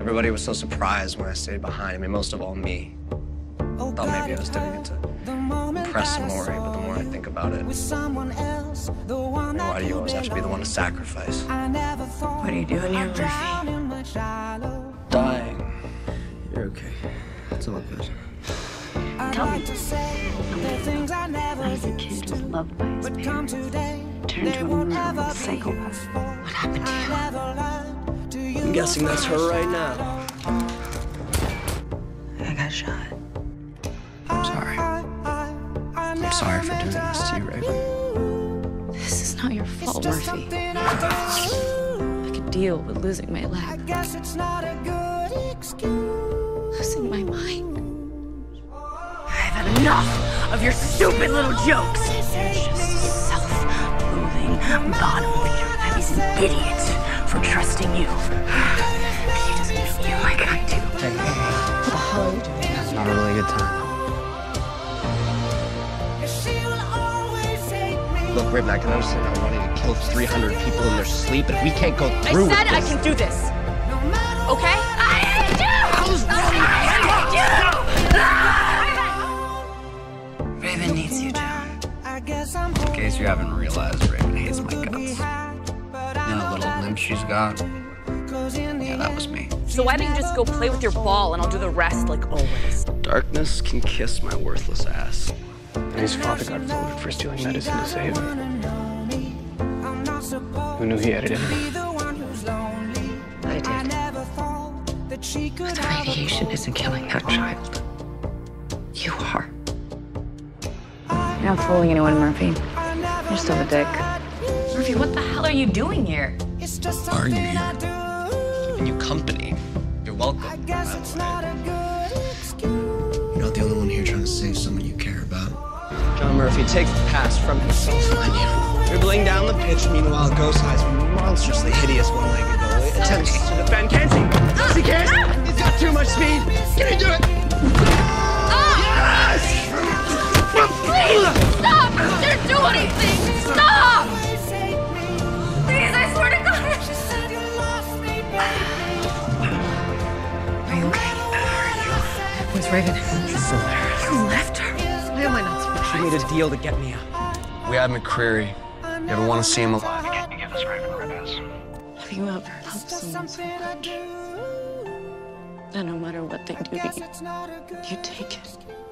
Everybody was so surprised when I stayed behind. I mean, most of all me. Thought maybe I was doing it to impress Maury, but the more I think about it, why do you always have to be the one to sacrifice? What are you doing here, Murphy? Dying. You're okay. It's all good. Tell me. I was a kid who was loved by his parents. Turned into a murdering psychopath. What happened to you? I'm guessing that's her right now. I got shot. I'm sorry. I'm sorry for doing this to you, Raven. This is not your fault, Murphy. I could deal with losing my leg. Losing my mind. I've had enough of your stupid little jokes. You're just self-loathing bottom feeder. That is an idiot for trusting you. He doesn't know you like I do. Hey. What the hell are you doing? It's not a really good time. Look, Raven, I can understand how wanting to kill 300 people in their sleep, but if we can't go through with this... I can do this. Okay? I hate you! Raven needs you, John. In case you haven't realized, Raven hates my guts. You know that little limp she's got? Yeah, that was me. So why don't you just go play with your ball and I'll do the rest like always? Darkness can kiss my worthless ass. And his father got voted for stealing medicine to save him. Who knew he had it in him? I did. But the radiation isn't killing that child. You are. You're not fooling anyone, Murphy. You're still a dick. Murphy, what the hell are you doing here? Are you here? Keeping you company. You're welcome. You're not the only one here trying to save someone you care about. John Murphy takes the pass from himself on you. Dribbling down the pitch, meanwhile, Ghost High's monstrously hideous one-legged goalie attempts to defend. Can he? Yes, he can! He's got too much speed! Can he do it? Yes! Please, stop! Don't do anything! Stop! Please, I swear to God! Are you okay? Where's Raven? She's still there. You left her? Why am I not supposed She made a deal to get me out. We have McCreary. You ever want to see him alive? Can you give us Raven Ribez? Have you ever loved someone so much that no matter what they do to you, you take it?